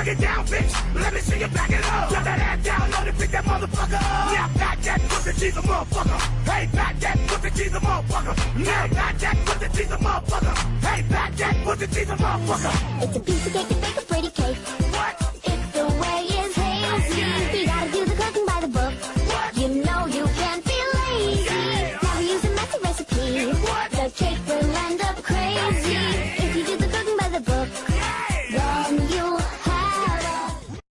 Break it down, bitch. Let me see you back it up. Drop that ass down, load it, pick that motherfucker up. Now back that pussy, she's a motherfucker. Hey, back that pussy, she's a motherfucker. Now back that pussy, she's a motherfucker. Hey, back that pussy, she's a motherfucker. It's a piece of cake to make a